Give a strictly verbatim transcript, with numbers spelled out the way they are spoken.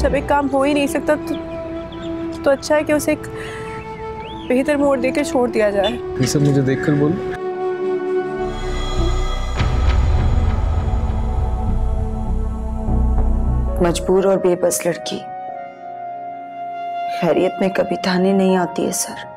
जब एक काम हो ही नहीं सकता तो तो अच्छा है कि उसे एक बेहतर मोड़ देकर छोड़ दिया जाए। ये सब मुझे देखकर बोल। मजबूर और बेबस लड़की खैरियत में कभी थाने नहीं आती है सर।